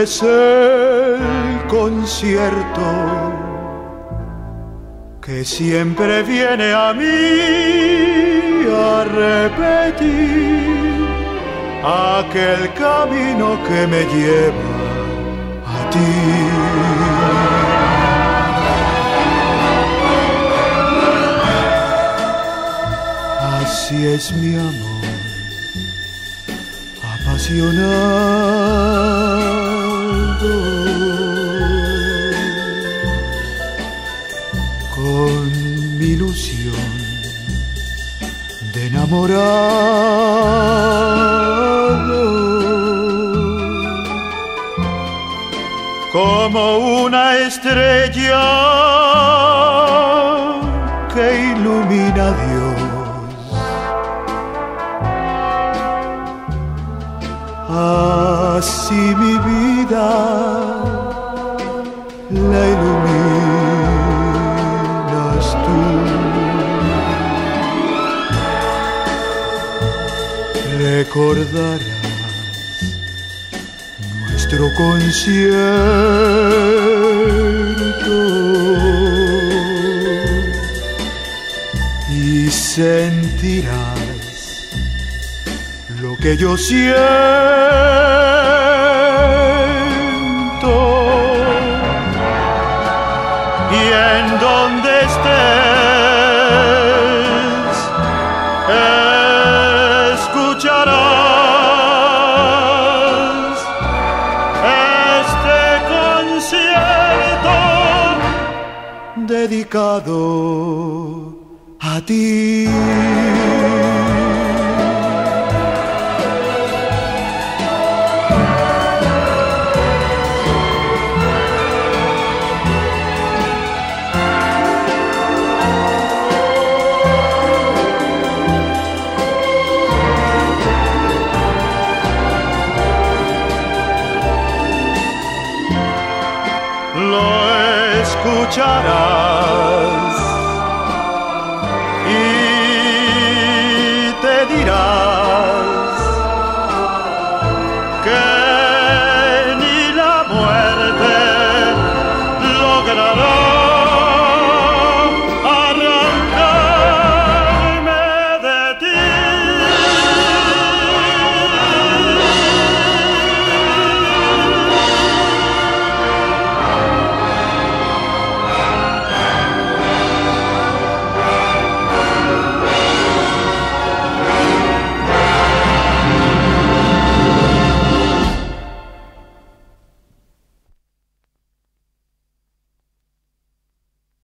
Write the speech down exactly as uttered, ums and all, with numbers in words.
es el concierto que siempre viene a mí a repetir aquel camino que me lleva a ti. Así es mi amor, apasionado, con mi ilusión de enamorado, como una estrella que ilumina a Dios. Así mi vida la iluminas tú. Recordarás nuestro concierto y sentirás lo que yo siento, y en donde estés escucharás este concierto dedicado a ti. Lo escucharás